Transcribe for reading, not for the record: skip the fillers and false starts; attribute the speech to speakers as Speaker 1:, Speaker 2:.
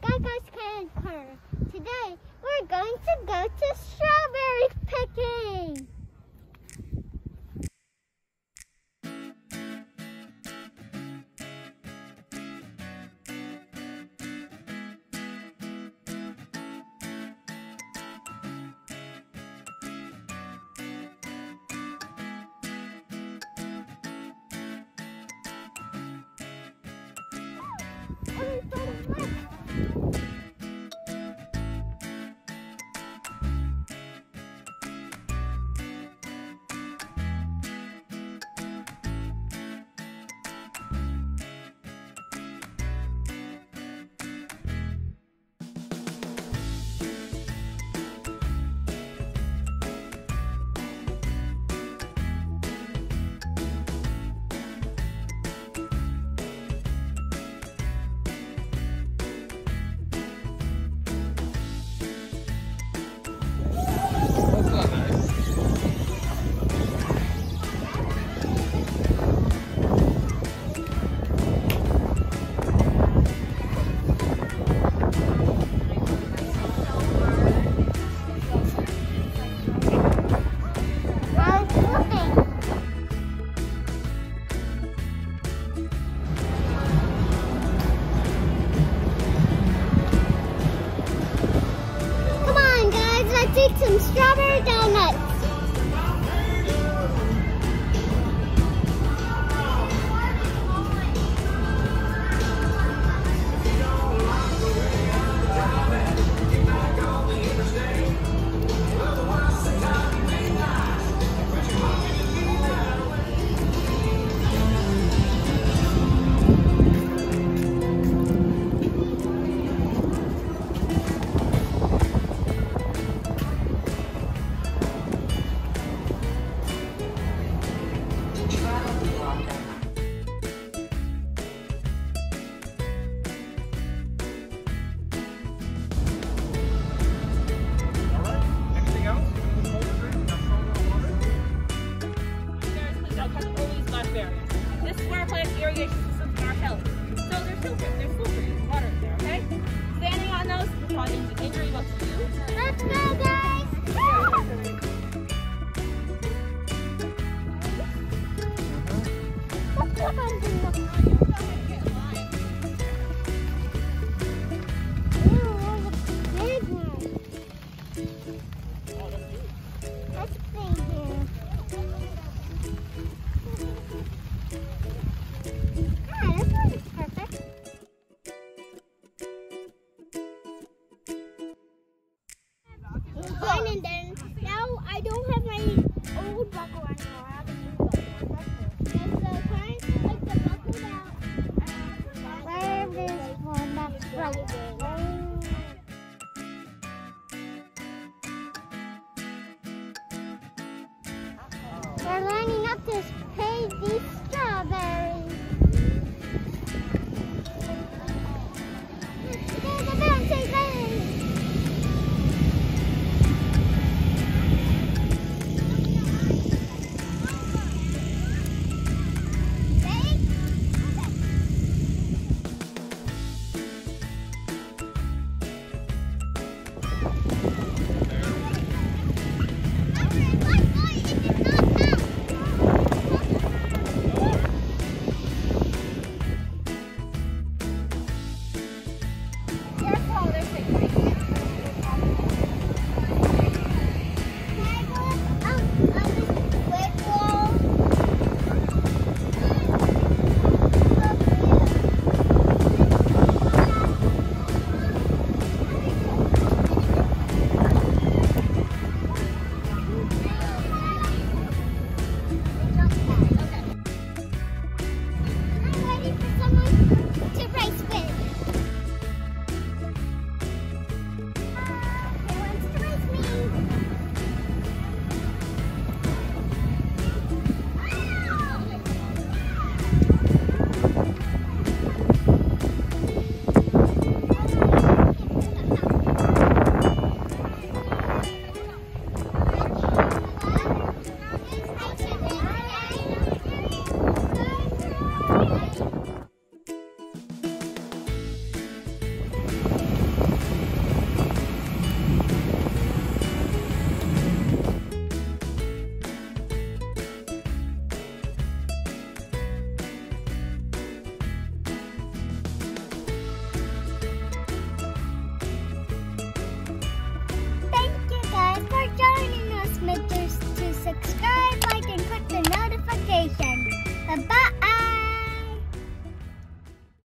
Speaker 1: Gaga's Candy Corner. Today we're going to go to strawberry picking. Everybody look. Take some strawberry donuts.
Speaker 2: This is where our plant irrigation systems are held. So there's filters, water in there, okay? Standing on those will cause injury both to you.
Speaker 1: Let's go, guys! What's up on the and then now I don't have my old buckle anymore. I have a new buckle. There's the kind like the buckle that where this one that's right there. We're lining up to pay these